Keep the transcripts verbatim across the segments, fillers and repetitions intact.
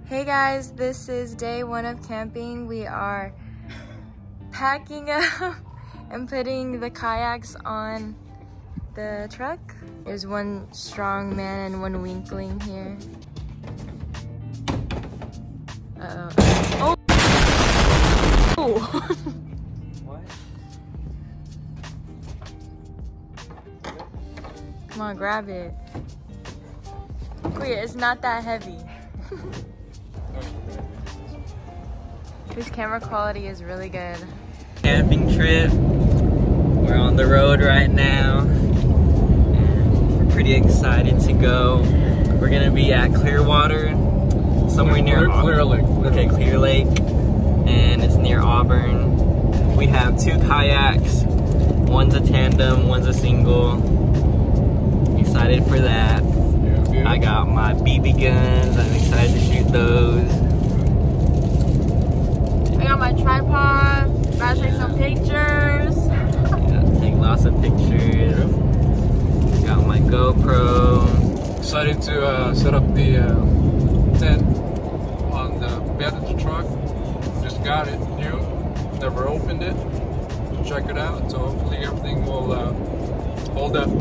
Hey guys, this is day one of camping. We are packing up and putting the kayaks on the truck. There's one strong man and one weakling here. Uh-oh. Oh! What? Come on, grab it. Wait, it's not that heavy. This camera quality is really good. Camping trip. We're on the road right now. And we're pretty excited to go. We're gonna be at Clearwater, somewhere near Clearlake. Okay, Clearlake, and it's near Auburn. We have two kayaks. One's a tandem, one's a single. Excited for that. Yeah, yeah. I got my B B guns. I'm excited to shoot those. I got my tripod. Gotta take some pictures. Yeah, take lots of pictures. Got my GoPro. Decided to uh, set up the uh, tent on the bed of the truck. Just got it new. Never opened it. Check it out. So hopefully everything will uh, hold up.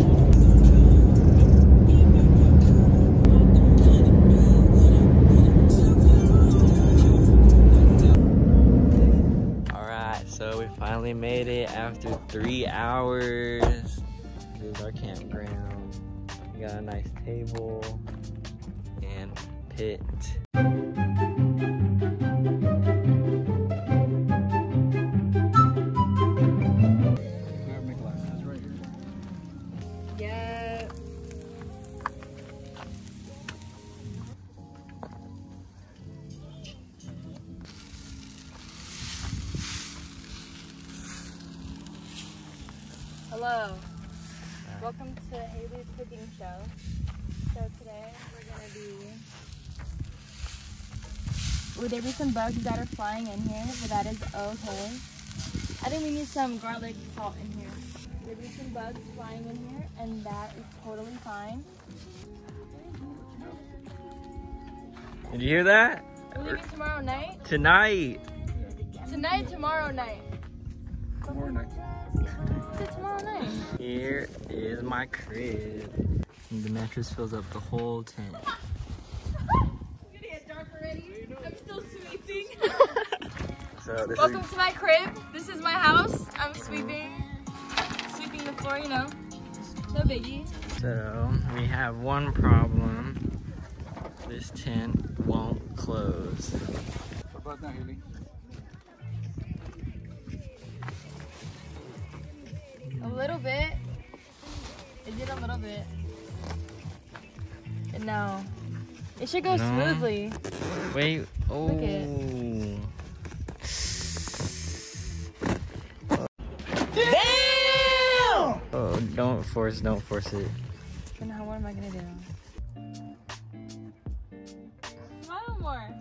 So we finally made it after three hours. This is our campground. We got a nice table and pit. Yeah. Hello, welcome to Hailey's cooking show. So today we're gonna be, would there be some bugs that are flying in here? But that is okay. I think we need some garlic salt in here. There be some bugs flying in here and that is totally fine. Did you hear that? Will it be tomorrow night? Tonight. Tonight, tomorrow night. Tomorrow night. It's tomorrow night. Here is my crib. And the mattress fills up the whole tent. It's gonna get dark already. I'm still sweeping. So this Welcome is to my crib. This is my house. I'm sweeping. Sweeping the floor, you know. No biggie. So we have one problem. This tent won't close. What about now, Hailey? A little bit. It did a little bit. And no. It should go No. smoothly. Wait. Oh. Look it. Damn! Oh, don't force, don't force it. Then how, what am I gonna do? Smile more.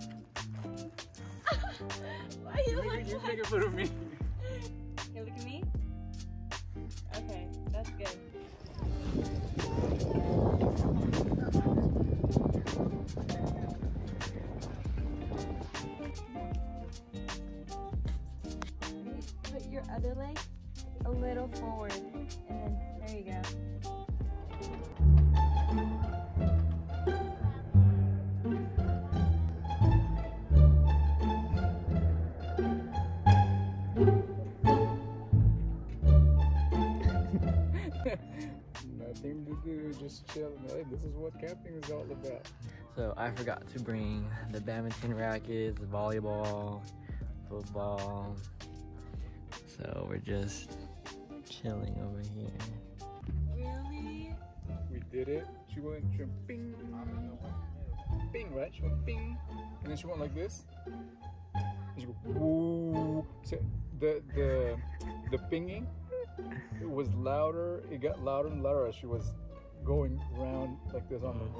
Why you look You're like... making fun of me. Hey, look at me. Okay, that's good. Put your other leg a little forward, and then there you go. Nothing to do, just chilling. Hey, this is what camping is all about. So I forgot to bring the badminton rackets, volleyball, football. So we're just chilling over here. Really? We did it. She went she went ping, ping, right? She went ping, and then she went like this. And she go woo. So the the the pinging, it was louder. It got louder and louder as she was going around like this on the.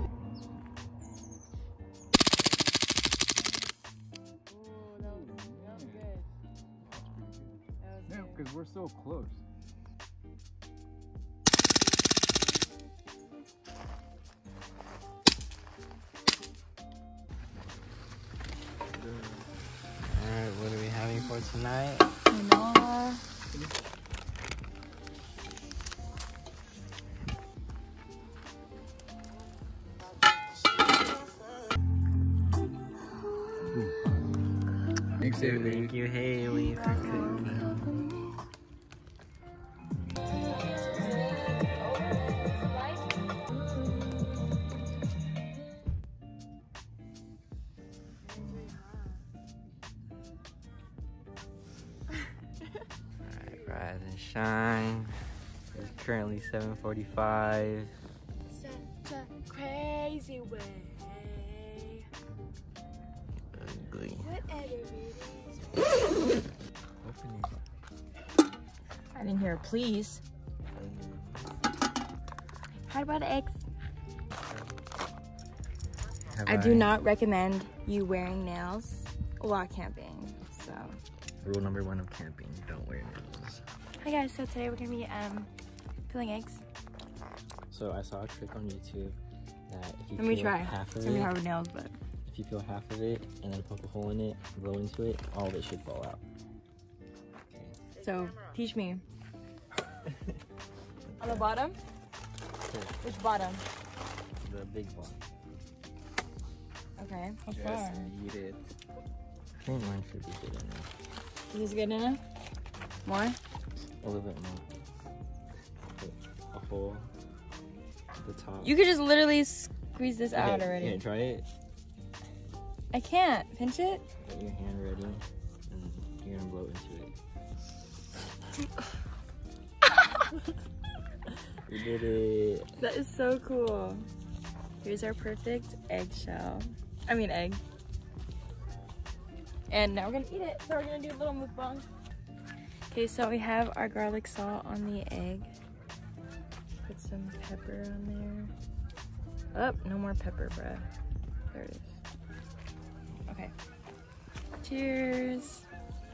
Ooh, that was, that was good. That was Yeah, good. because we're so close. tonight. Canola. Thanks, Hailey. Thank you, Hailey, for cooking. Alright, rise and shine. It's currently seven forty-five. Such a crazy way. Ugly. Whatever it is. Open it. I didn't hear a please. How about eggs? Have I do not recommend you wearing nails while camping. So. Rule number one of camping: don't wear nails. Hi guys. So today we're gonna be um peeling eggs. So I saw a trick on YouTube that if you Let me peel try. half of It's gonna be it, hard with nails, but if you peel half of it and then poke a hole in it, blow into it, all of it should fall out. so teach me. On the bottom? Which bottom? The big one. Okay. How Just far? eat it. I think mine should be good enough. Is this good enough? More? A little bit more. Put a hole at the top. You could just literally squeeze this okay, out already. Yeah, try it. I can't. Pinch it? Get your hand ready, and you're gonna blow into it. We did it. That is so cool. Here's our perfect eggshell. I mean egg. And now we're gonna eat it. So we're gonna do a little mukbang. Okay, so we have our garlic salt on the egg. Put some pepper on there. Oh, no more pepper, bruh. There it is. Okay. Cheers.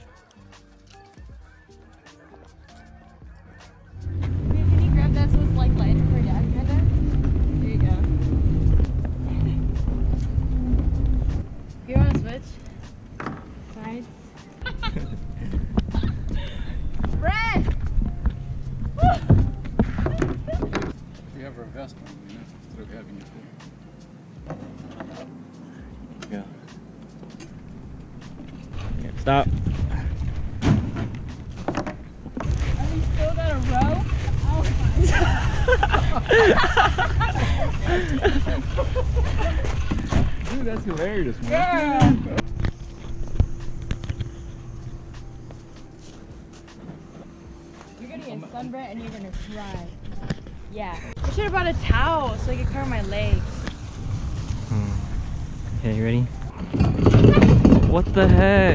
Can you grab that so it's like lighter for dad, kinda? There you go. You wanna switch sides? Brad! We have our vest on, you know, instead of having it. Yeah. Okay, stop. Are we still gonna row? Dude, that's hilarious, man. Yeah. You're gonna get sunburnt and you're gonna cry. Yeah. I should have brought a towel so I could cover my legs. Hmm. Okay, you ready? What the heck?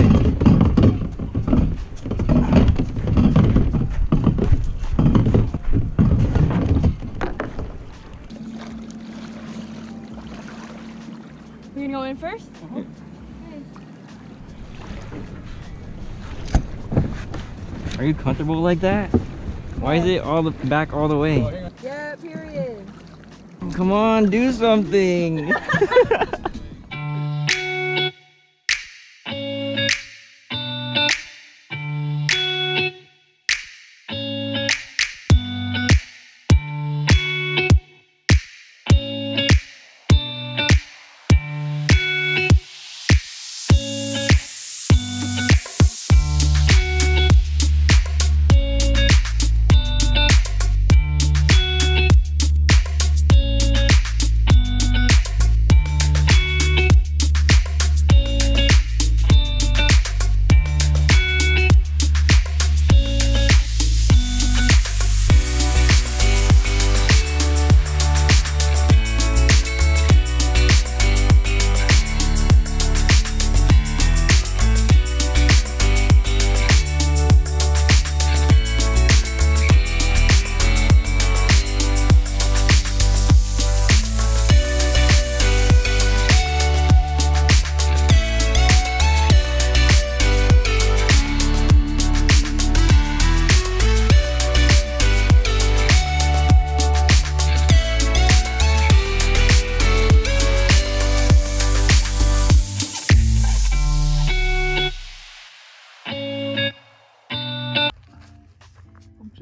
You're gonna go in first? Uh-huh. Are you comfortable like that? Why is it all the back all the way? Yeah, period. Come on, do something.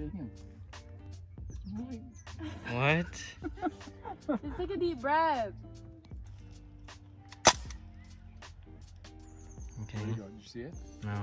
shaking. What? Just take a deep breath. Okay. There you go. Did you see it? No.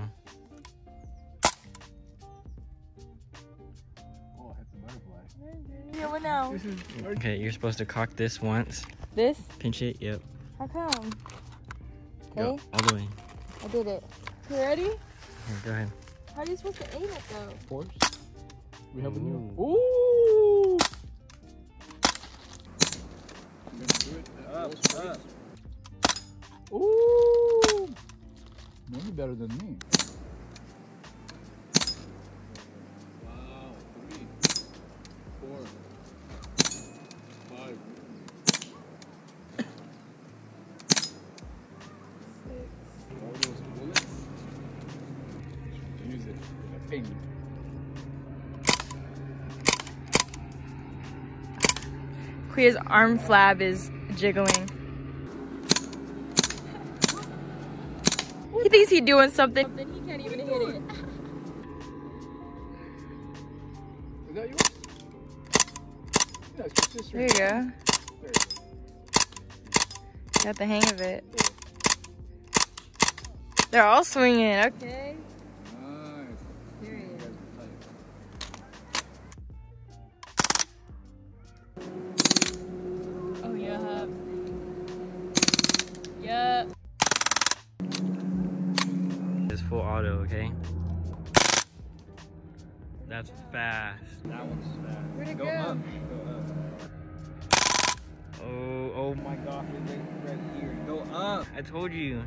Oh, I hit the butterfly. Yeah, what now? This is Okay, you're supposed to cock this once. This? Pinch it, yep. How come? Go Okay, all the way. I did it. You ready? Here, go ahead. How are you supposed to aim it though? force. We have a new. Ooh. Ooh! Up, up. Ooh! Maybe better than me. Wow. Three, four, five, six. All those bullets. Use it with a ping. Kuya's arm flab is jiggling. He thinks he's doing something. He can't even hit it. Is that yours? Yeah, it's your sister. There you go. There you go. Got the hang of it. They're all swinging. Okay. Nice. Period. Oh yeah. Yeah. It's full auto, okay? That's fast. That one's fast. Where'd it go? go? Up. Go up. Oh, oh my gosh, it's right, right here. Go up. I told you.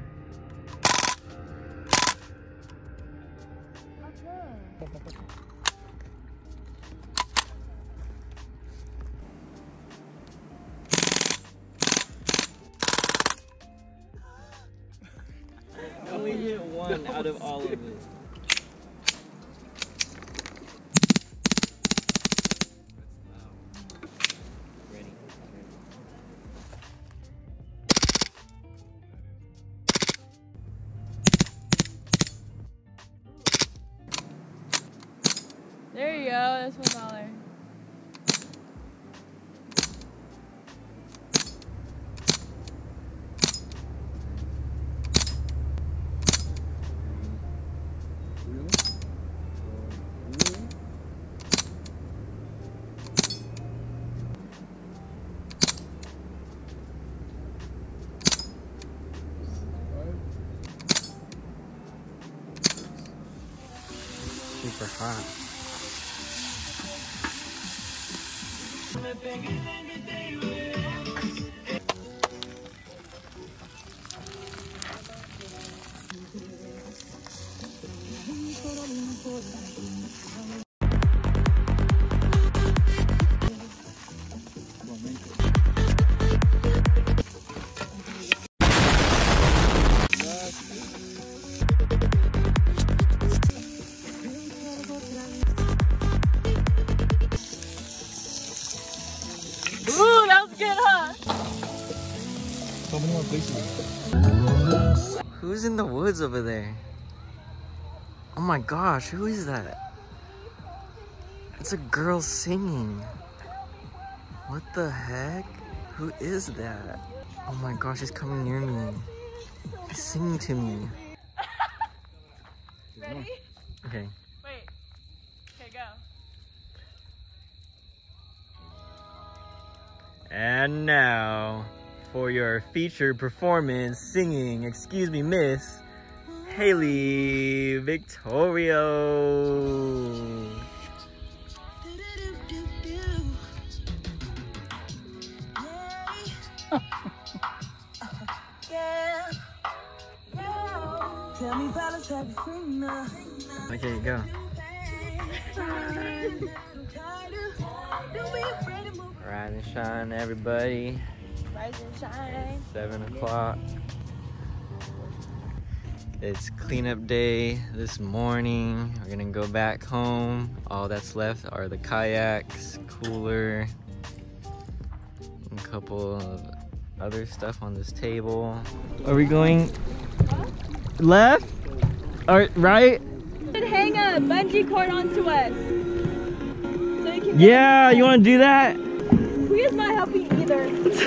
I only hit one out of all of it. Ready. There you go. That's one dollar. Really? Really? Super hot. Ooh, that was good, huh? How many more places? Who's in the woods over there? Oh my gosh, who is that? It's a girl singing. What the heck? Who is that? Oh my gosh, he's coming near me. He's singing to me. Ready? Okay. Wait. Okay, go. And now, for your featured performance singing, excuse me, Miss Hailey Victorio. Okay, go. Rise and shine, everybody. Rise and shine. Seven o'clock. It's cleanup day this morning. We're gonna go back home. All that's left are the kayaks, cooler, and a couple of other stuff on this table. Are we going left or right? Hang a bungee cord onto us. Yeah, you want to do that? He is not helping either.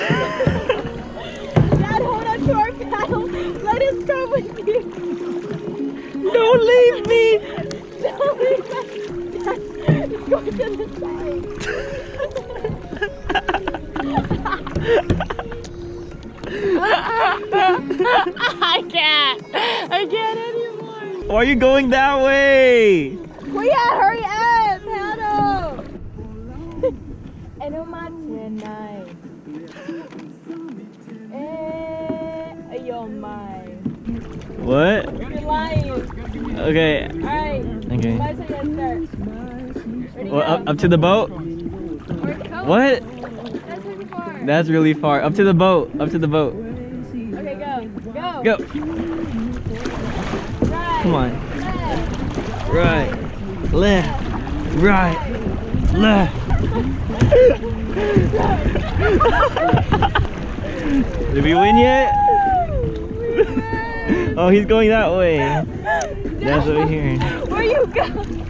Dad, hold on to our paddle. Let us come with you. Don't leave me. Don't leave us. Dad, it's going to the side. I can't. I can't anymore. Why are you going that way? Well, yeah, hurry up, paddle. And on my tonight. Eh, you're mine. What? You're lying. Okay. Alright. Okay. My turn to start. Ready, Well, go. up, up to the boat? Where's the boat? What? That's really far. That's really far. Up to the boat. Up to the boat. Okay, go. Go. Go. Right. Come on. Left. Right. Left. Right. Left. Did we win yet? Oh, he's going that way. That's over here. Where you go?